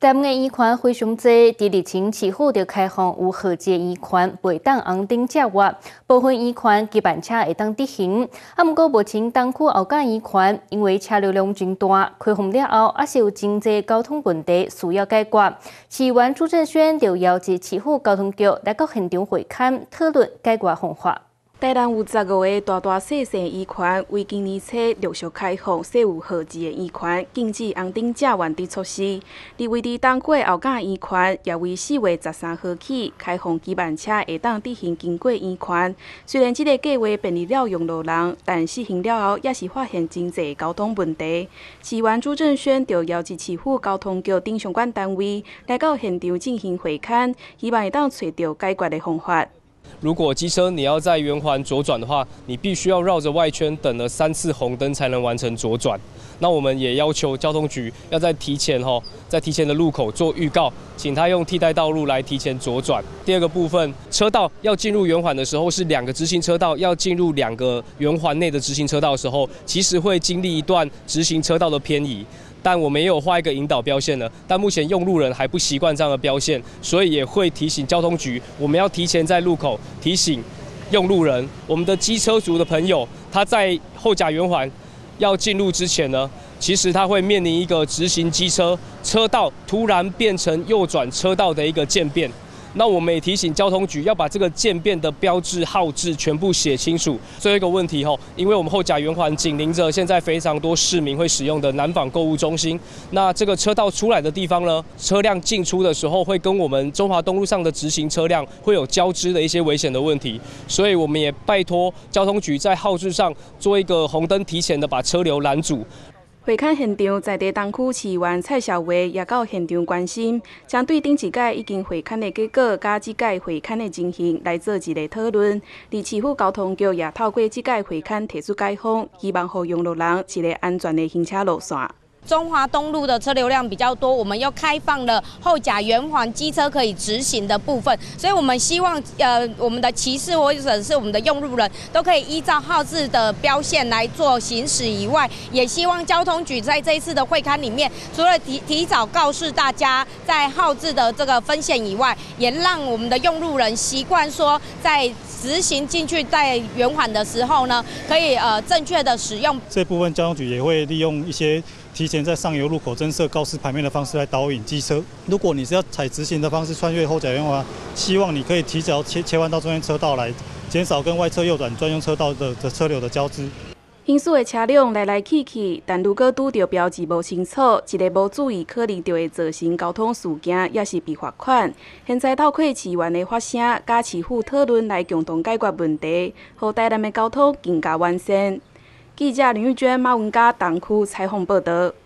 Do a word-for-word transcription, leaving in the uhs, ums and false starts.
三个医馆非常多，第二前起好就开放有合资医馆袂当红顶接活，部分医馆基本车会当执行。啊，毋过目前东区后甲医馆因为车流量真大，开放了后还是有真侪交通问题需要解决。市议员朱正轩就邀集市府交通局来到现场会勘讨论解决方法。 台南有十五个大大小小医馆，为今年初陆续开放设有合资的医馆，禁止红顶正原的措施。而位伫东区后甲医馆，也为四月十三号起开放基班车会当直行经过医馆。虽然这个计划便利了用路人，但实行了后也是发现真侪交通问题。市议员朱正轩就邀集市府交通局等相关单位来到现场进行会勘，希望会当找到解决的方法。 如果机车你要在圆环左转的话，你必须要绕着外圈等了三次红灯才能完成左转。那我们也要求交通局要在提前哈，在提前的路口做预告，请他用替代道路来提前左转。第二个部分，车道要进入圆环的时候是两个直行车道，要进入两个圆环内的直行车道的时候，其实会经历一段直行车道的偏移。 但我们也有画一个引导标线了，但目前用路人还不习惯这样的标线，所以也会提醒交通局，我们要提前在路口提醒用路人，我们的机车族的朋友，他在后甲圆环要进入之前呢，其实他会面临一个直行机车车道突然变成右转车道的一个渐变。 那我们也提醒交通局要把这个渐变的标志号志全部写清楚。最后一个问题吼，因为我们后甲圆环紧邻着现在非常多市民会使用的南纺购物中心，那这个车道出来的地方呢，车辆进出的时候会跟我们中华东路上的直行车辆会有交织的一些危险的问题，所以我们也拜托交通局在号志上做一个红灯提前的把车流拦阻。 会勘现场，在地东区市议员蔡小维也到现场关心，将对顶一届已经会勘的结果，甲这届会勘的情形来做一个讨论。而市府交通局也透过这届会勘提出解方，希望给用路人一个安全的行车路线。 中华东路的车流量比较多，我们又开放了后甲圆环机车可以直行的部分，所以我们希望呃我们的骑士或者是我们的用路人都可以依照号志的标线来做行驶以外，也希望交通局在这一次的会勘里面，除了提提早告诉大家在号志的这个分线以外，也让我们的用路人习惯说在直行进去在圆环的时候呢，可以呃正确的使用。 这部分交通局也会利用一些。 提前在上游路口增设告示牌面的方式来导引机车。如果你是要采直行的方式穿越后甲圆环，希望你可以提早切切换到中间车道来，减少跟外侧右转专用车道的的车流的交织。 行驶的车辆来来去去，但如果拄到标志无清楚，一个无注意，可能就会造成交通事件，也是被罚款。现在透过市议员的发声，甲市府讨论来共同解决问题，让台南的交通更加完善。记者林玉娟、马文嘉东区采访报道。